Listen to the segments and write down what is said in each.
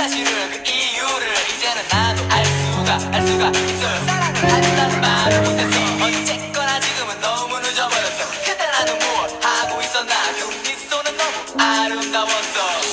사실은 그 이유를 이제는 나도 알 수가 있어요. 사랑을 한다는 말을 못했어. 어쨌거나 지금은 너무 늦어버렸어. 그때 나는 무엇 하고 있었나. 그 미소는 너무 아름다웠어.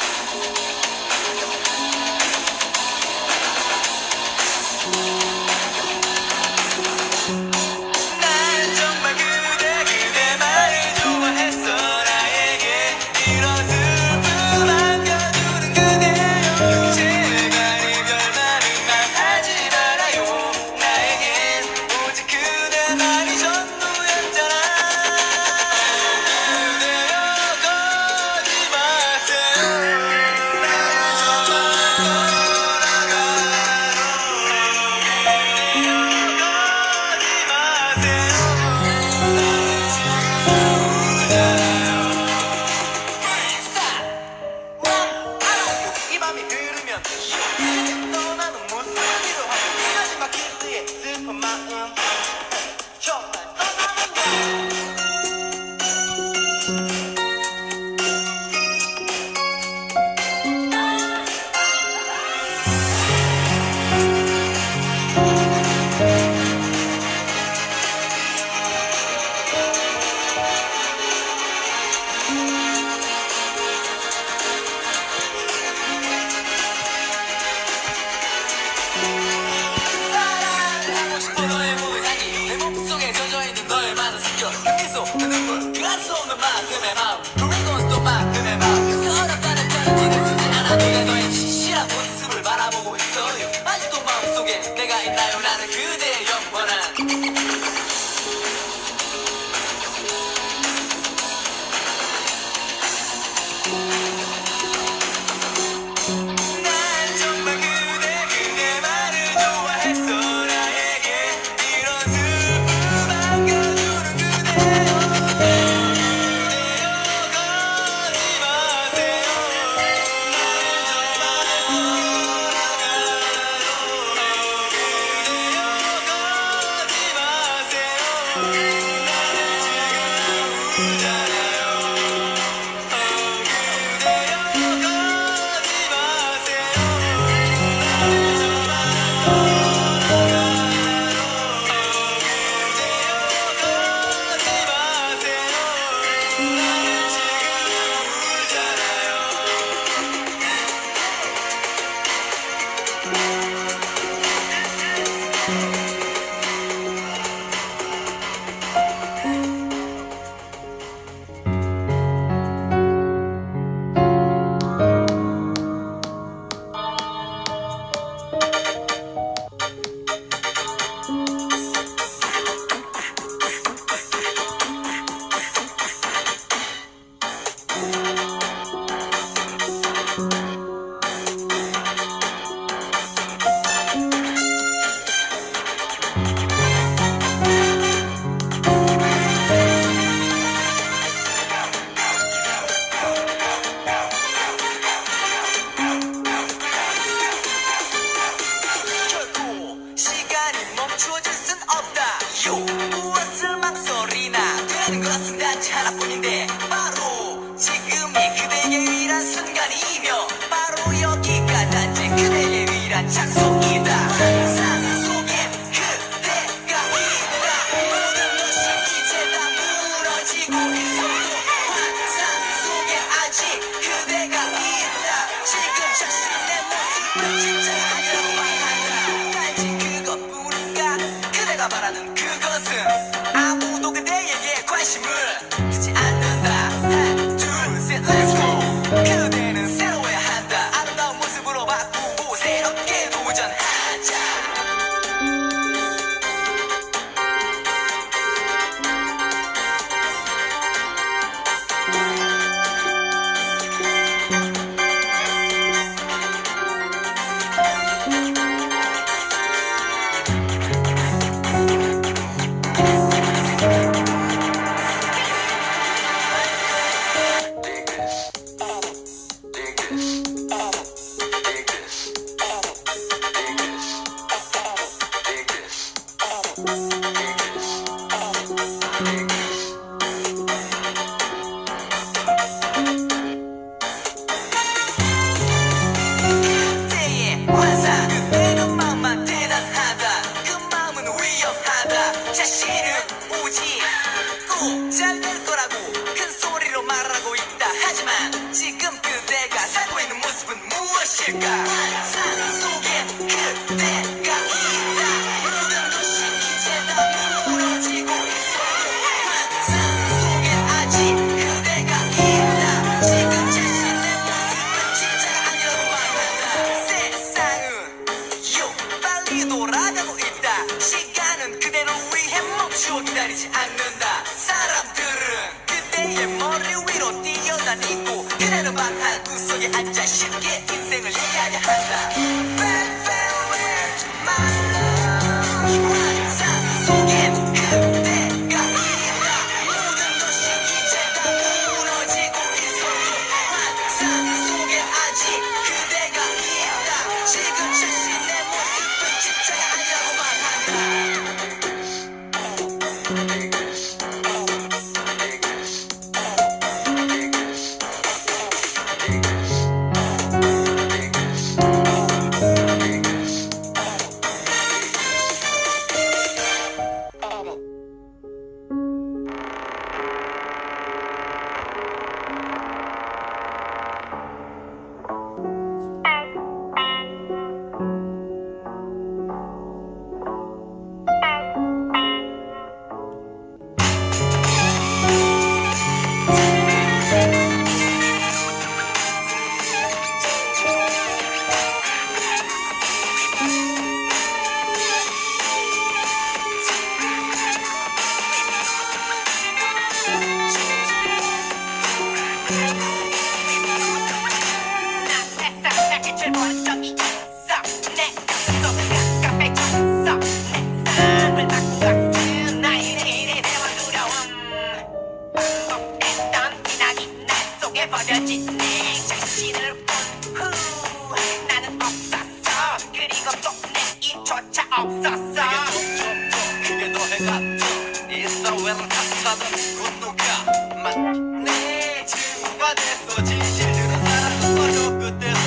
바라는 그것은 아무도 그대에게 관심을 두지 않는다. 하나, 둘, 셋, let's go. 있을까 환상 속엔 그대가 있다 모든 것이 이제 다 무너지고 있어 환상 속엔 아직 그대가 있다 지금 자신의 모습은 진짜가 아니라고 말한다 세상은 빨리 돌아가고 있다 시간은 그대를 위해 멈추어 기다리지 않는다 사람들은 그대의 머리 위로 뛰어다니고 그대는 방 한 구석에 앉아 쉽게 인생을 얘기하려 한다 Bad, bad, where's my love 환상 속엔 그대가 있다 모든 것이 이제 다 무너지고 있어 환상 속엔 아직 그대가 있다 지금 자신의 모습은 진짜가 아니라고 말한다 버려진 내 자신을 본 후 나는 없었어 그리고 또 내일조차 없었어 그게 너의 같은 이 사회를 탓하던 분노가 내 친구가 됐어 진실들은 사라졌어요 그때도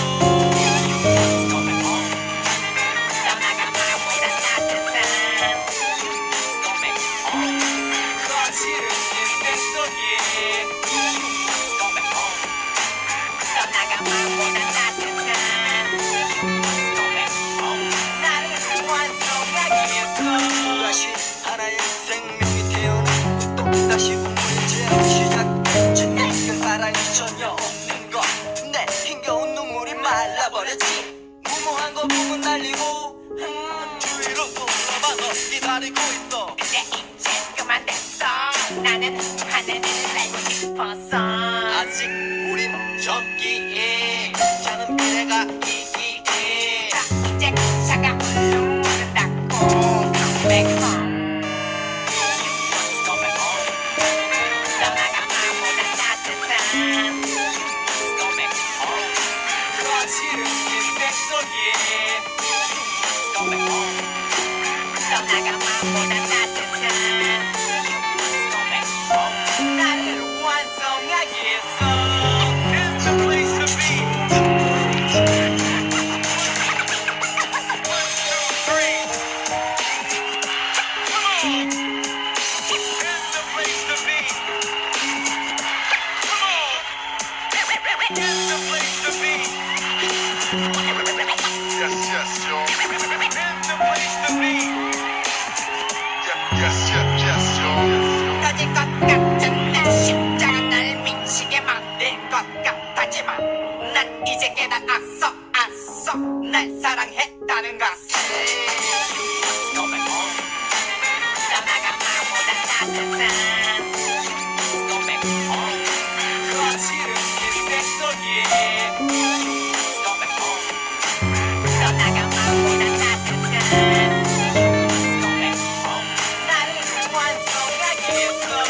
떠나가마보다 따뜻한 거칠은 인생 속에 떠나가마보다 따뜻한 나를 완성하기 위해서 다시 하나의 생명이 태어나고 또 다시 우물의 시작됐지 그 사랑이 전혀 없는 것내 힘겨운 눈물이 말라버렸지 무모한 거 보면 날리고 주위로 돌아봐 너 기다리고 있어 근데 이제 그만 됐어 나는 하늘을 날고 싶었어 아직 우린 저기에 자는 미래가 있기에 자 이제 차가 울렁거린다고 Come back home 떠나가마보다 따뜻한 거칠은 인생 속에 떠나가마보다 따뜻한 나를 완성하기 위해서 It's the place to be 1, 2, 3 Come on It's the place to be Come on It's the place to be Yes, yes, yo. It's the place to be Yes, yes, yes, yo. 터질 것 같은 내 심장은 날 미치게 만들 것 같하지만 난 이제 깨달았어 날 사랑했다는 것을 떠나가마보다 따뜻한 거칠은 인생 속에 떠나가마보다 따뜻한 나를 완성하기 위해서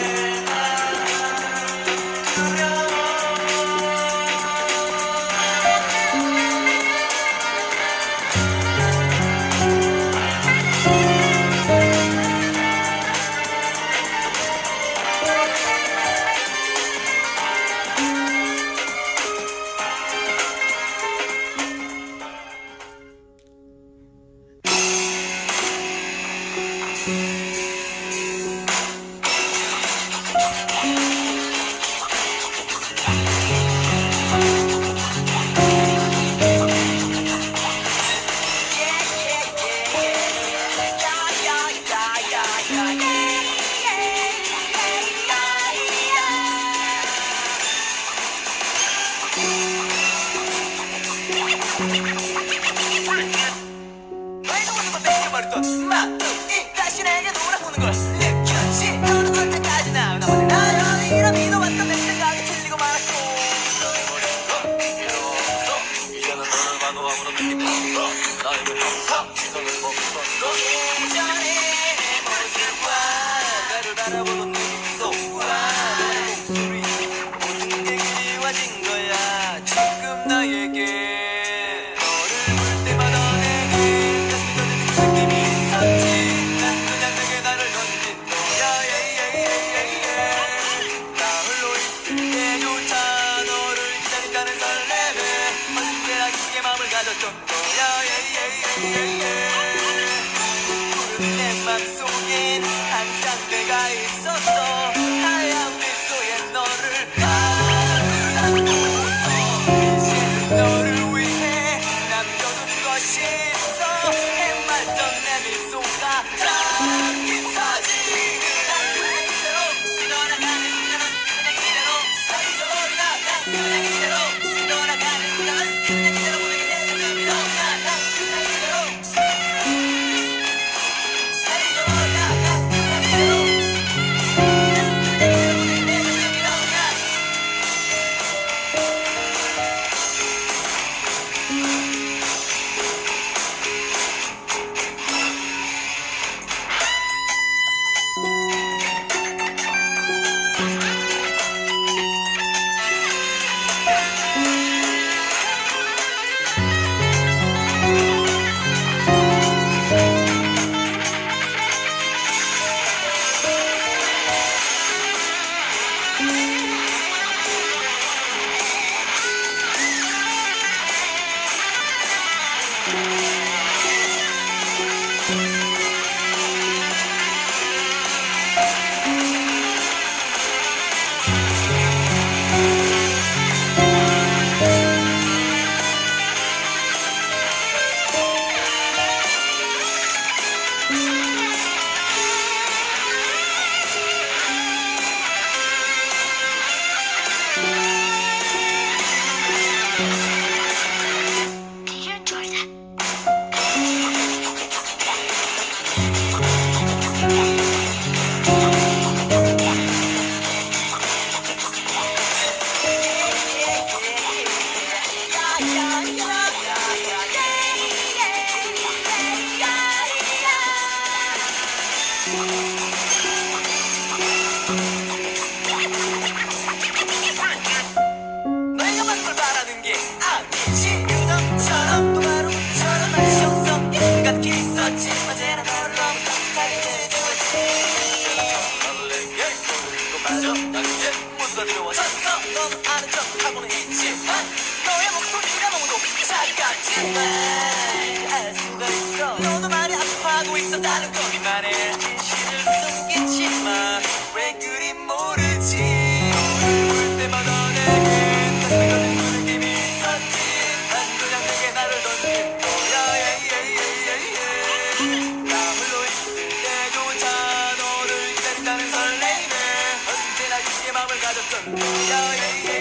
너의 누구도 뺏겨버렸던 마음이 다시 내게 돌아오는 걸 느꼈지. 너는 언제까지나 나만의 나연이라 믿어왔던 내 생각이 틀리고 말았고 너의 머리가 이제는 너를 봐도 아무런 느낌이 없어. 나에게 항상 시선을 멈췄어. 예전의 내 모습과 나를 바라보는 내 미소와 너의 목소리 모든 게 그리워진 거야. 지금 나에게 내 맘속엔 항상 내가 있었어. 하얀 미소에 너를 안고서 이제는 너를 위해 남겨둔 것이 있어. 해맑던 내 미소가 담긴 사진. 난 그냥 이대로 떠나가는 넌 그냥 이대로 잊어버리나. 난 그냥 이대로 떠나가는 넌 그냥 이대로 보내게 되는 믿어. 난 그냥 이대로 너희가 받는 걸 바라는 게 아니지. 유nom처럼 또 바로 처럼 말이 없어. 인간 있었지. 언제나 너를 너무 따뜻하게 대해주었지. 나도 내게 보는 거 맞아. 난 이제 모두가 두려워졌어. 너는 아는 척하고는 있지만 너의 목소리가 너무도 작았지만 알 수가 있어. 너도 많이 아파하고 있었다는 거. 미만의 진실을 숨기지만 왜 그리 모르지. 너를 볼 때마다 내겐 다시 걸린 그 느낌이 있었지. 난 그냥 내게 나를 던진 거야. 나 홀로 있을 때조차 너를 기다린다는 설레임에 언제나 이게 마음을 가졌던 거야.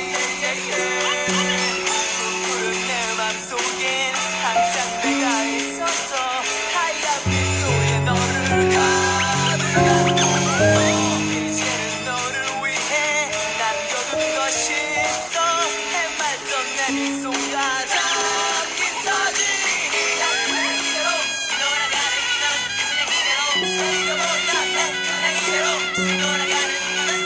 푸른 내 맘속엔 항상 내가 있었어. 하얀 미소에 너를 가둬놓고 이제는 너를 위해 남겨둔 것이 있어. 해맑던 내 미소가 담긴 사진. 난 그냥 이대로 돌아가는 넌 그냥 이대로 잊어버리나. 난 그냥 이대로 돌아가는 넌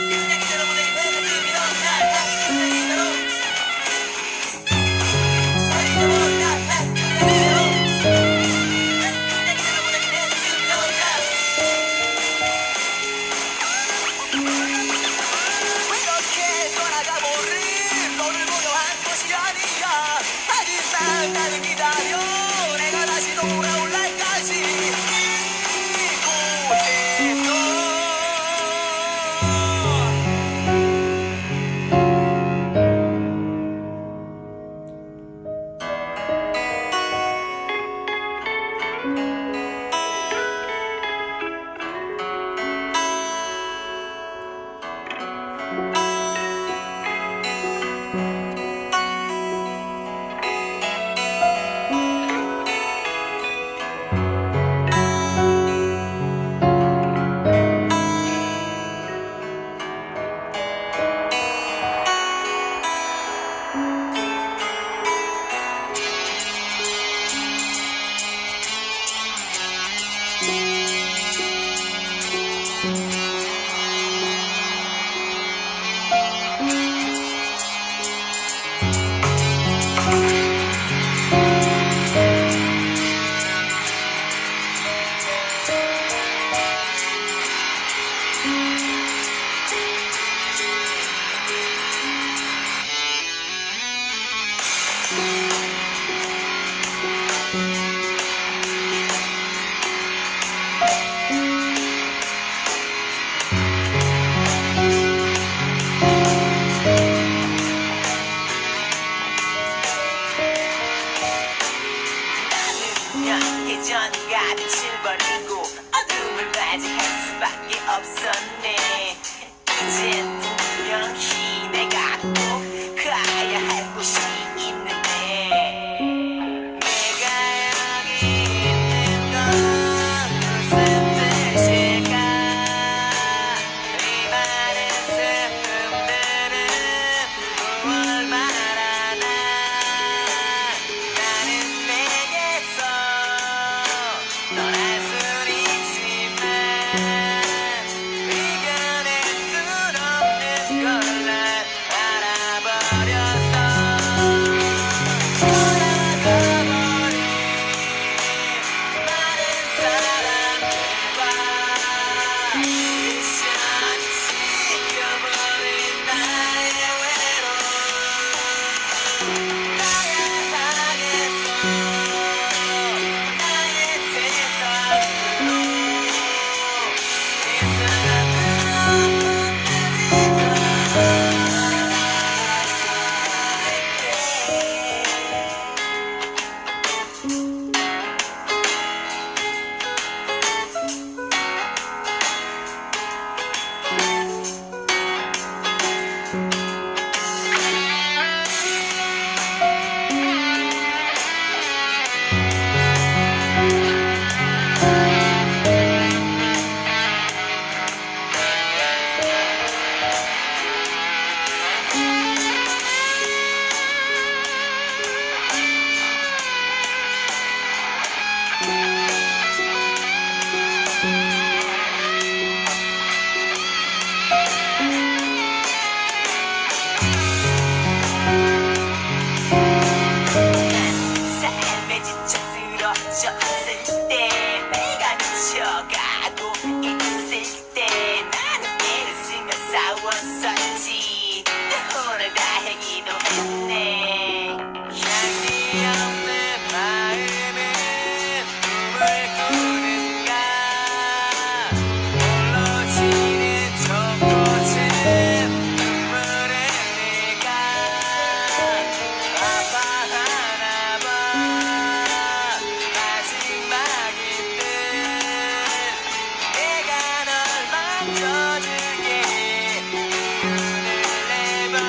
없었네. 이젠 분명히 내가 꼭 가야 할 곳이 있는데 내가 여기 있는 건 무슨 뜻일까? 이 많은 슬픔들은 무얼 말하나? 나는 내게서 떠날 순 있지만 이겨낼 순 없는 걸 난 알아버렸어. 돌아가버린 많은 사람들과 미션이 지켜버린 나의 외로움. 가야 하겠어. 나의 세상으로 이 사랑은 분들이 삶에 지쳐 쓰러졌을 때 내가 미쳐가고 있을 때 나는 애를 쓰며 싸웠었지. 오늘 다행히도 했네. 향기 없는 마음은 꿈을 꾸는가? 홀로 지는 촛꽃은 눈물을 흘릴까? 아파하나 봐. 마지막인 듯 내가 널 만져줄게. 눈을 내봐.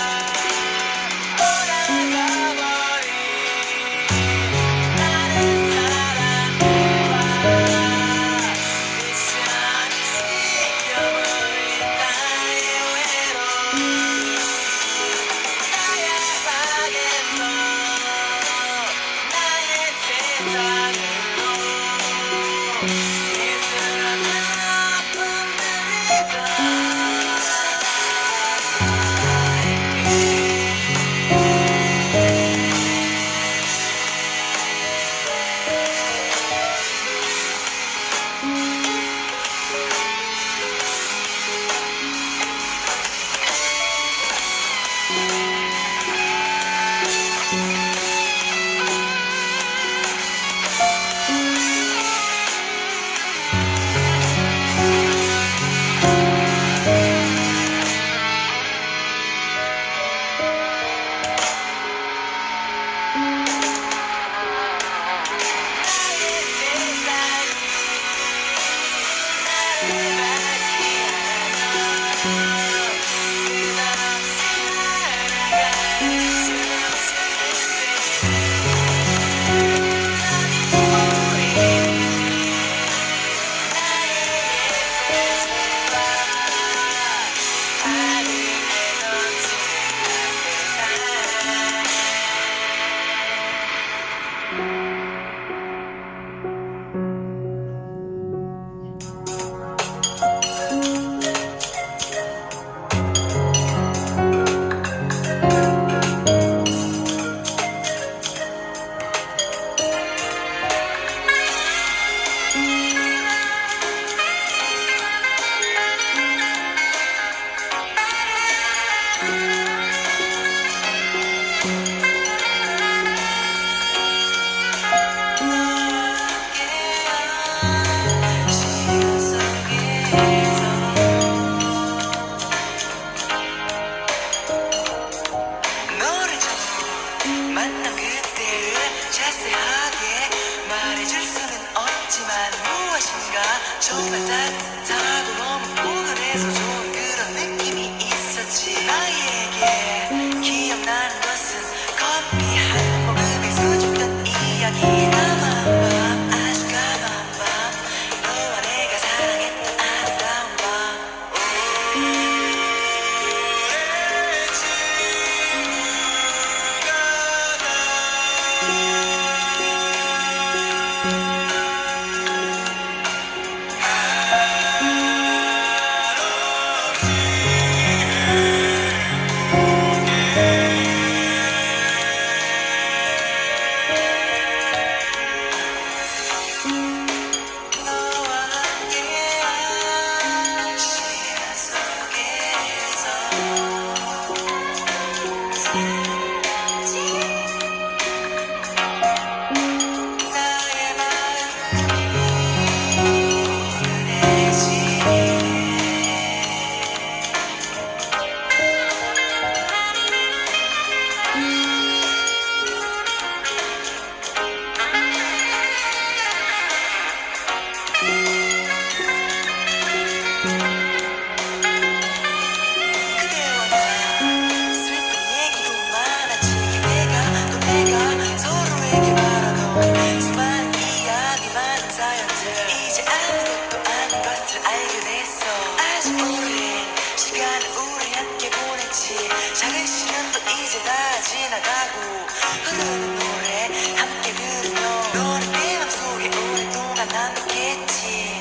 돌아가버린 많은 사람들과 미션이 지켜버린 나의 외로움. 가야 하겠어. 나의 세상으로 이 사랑은 분들이 아직 오랜 시간을 우리 함께 보냈지. 작은 시간도 이제 다 지나가고 흐르는 노래 함께 들으며 너는 내 맘속에 오랫동안 남겠지.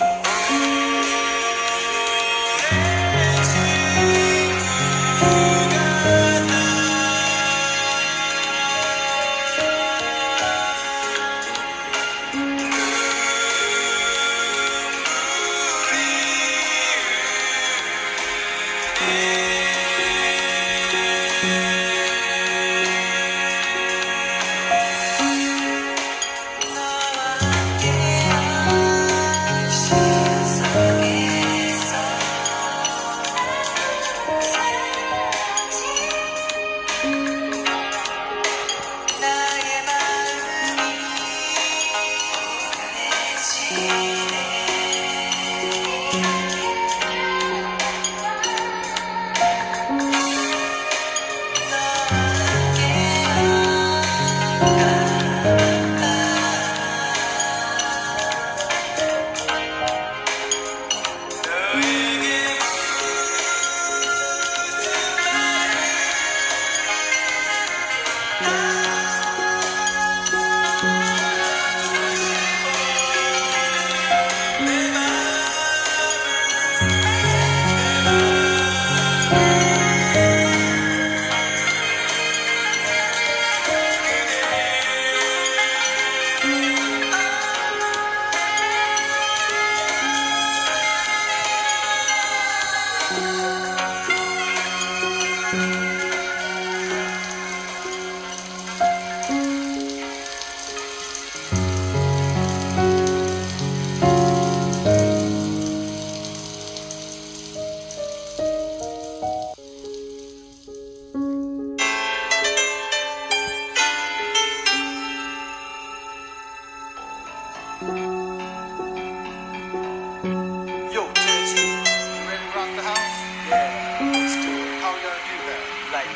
Yo, Tennessee, you ready to rock the house? Yeah, let's do it How we gonna do that? like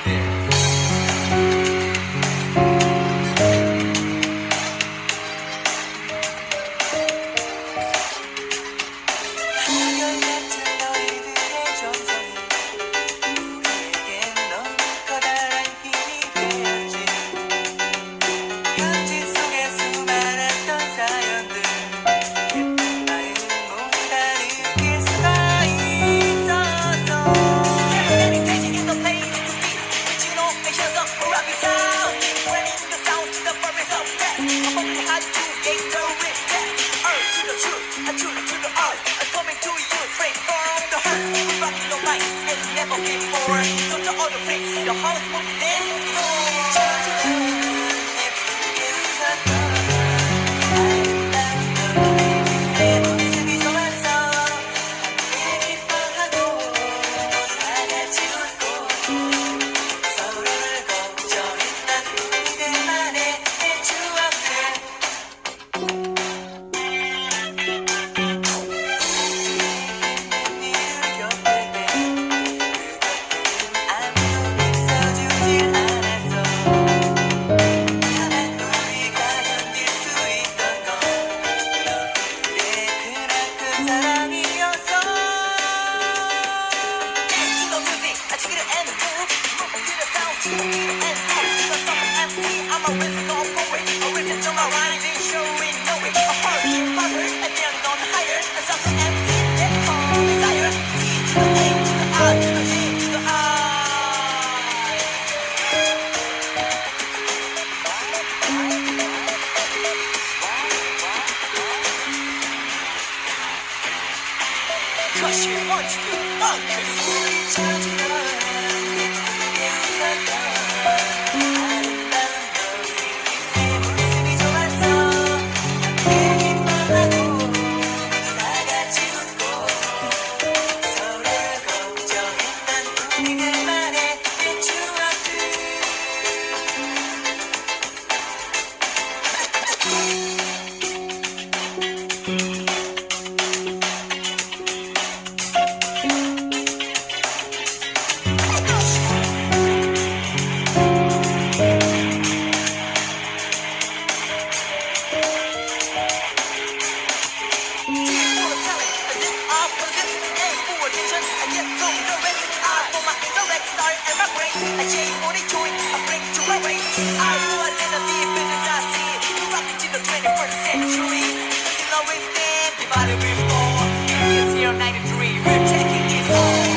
this. 한결 같은 너희들의 정성이 우리에겐 너무 커다란 힘이 되었지. 현지 속에 수많았던 사연들 예쁜 마음 모두 다 느낄 수가 있었어. Everything changing in the place to be. But you know, make sure some rocky sound. Spreading the sound to the forest of death. I'm only hard to get the respect. Earth to the truth, and truth to the art. I'm coming to you straight from the heart. We're rocking the mic, it's never before. So to all the place, the house will be 내 모습이 좋았어. 함께 기뻐하고 다 같이 웃고 서로를 걱정했던 우리들만의 추억들. 힘든 일을 겪을 때 그것들은 아무도 있어주질 않았어. 다만 우리가 견딜 수 있던 건 너희들의 그나큰 사랑이었어. To the music, I take it and move. Move to the sound, to the beat and move. To the song and MC, I'm a original poet. Original, my rhymes ain't showing, know it. A heart, mother, and then on higher. And something MC, that call desire. T to the A, to the R, to the G, to the I. Cause you want to be focused. 우리 찾으러 예쁘게 웃었던 아름다운 너희들. 내 모습이 좋았어. 함께 기뻐하고 다 같이 웃고 서로를 걱정했던 우리들만의 추억들. get from the rest. I for my direct start and my brain. I change what it join, I bring to my race. I know I did a deep business I see. You rock it to the 21st century. Something always stand, divided with four. It's year 93, we're taking it all.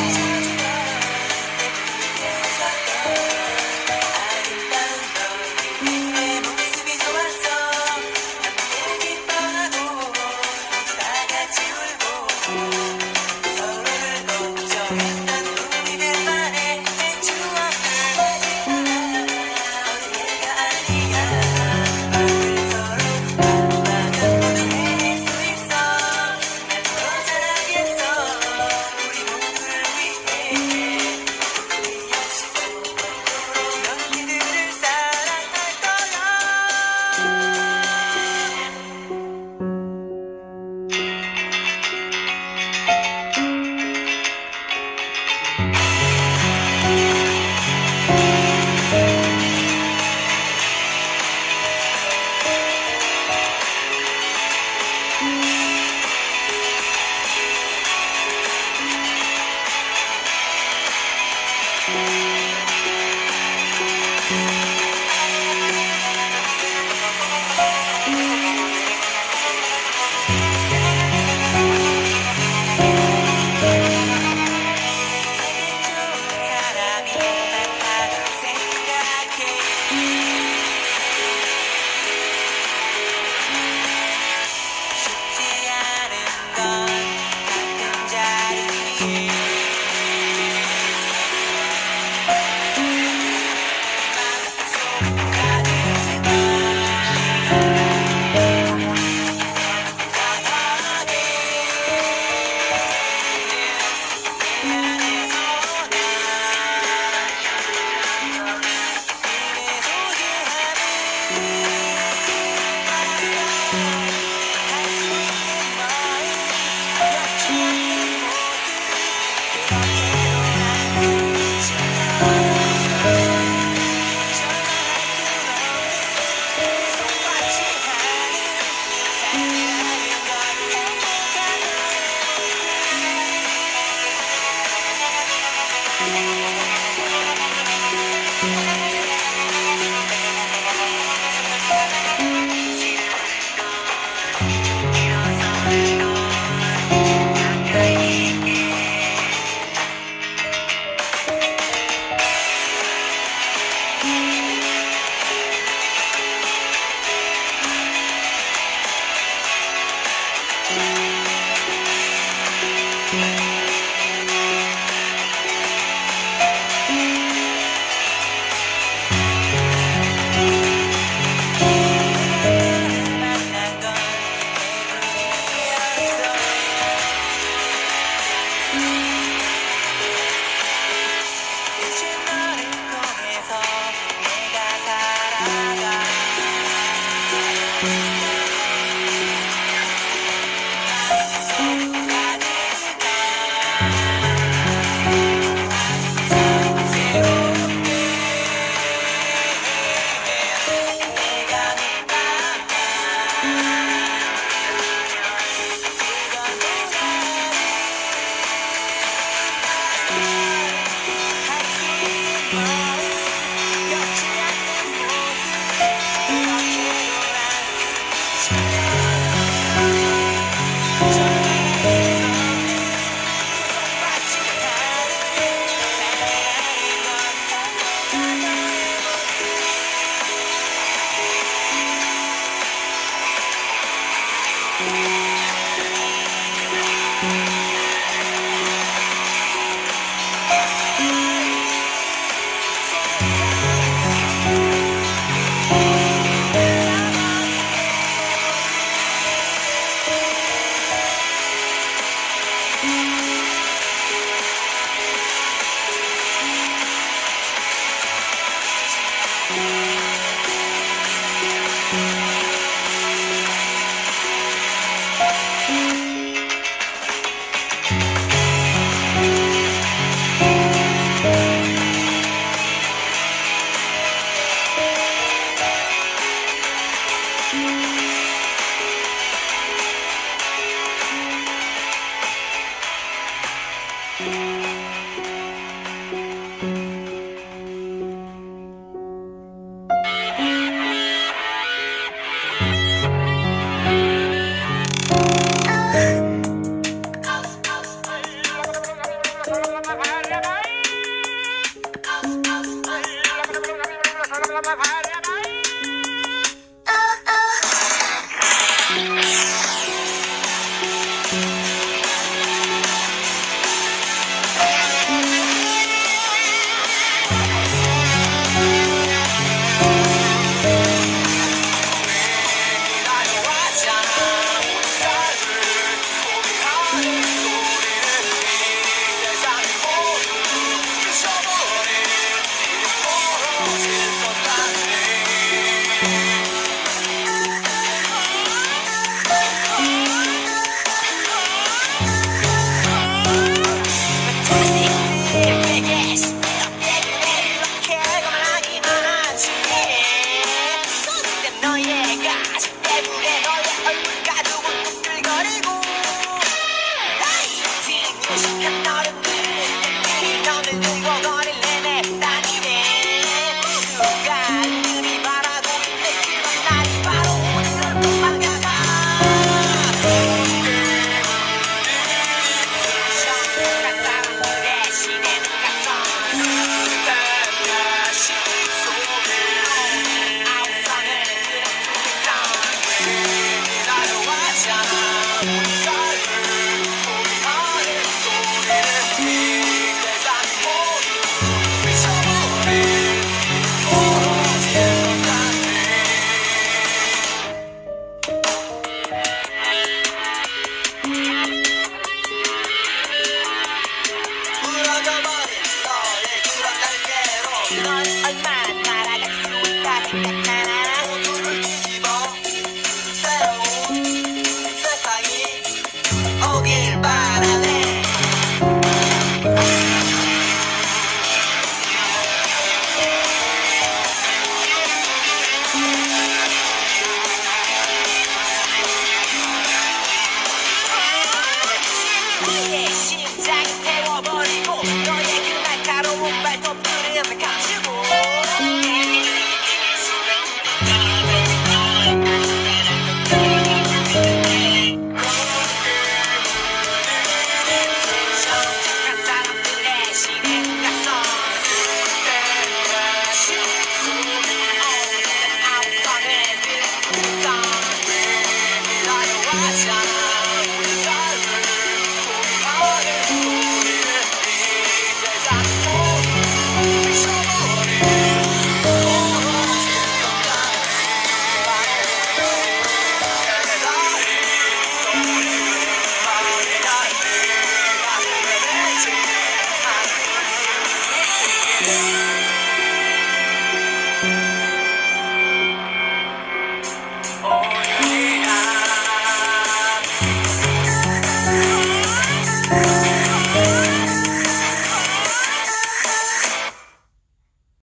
Yes,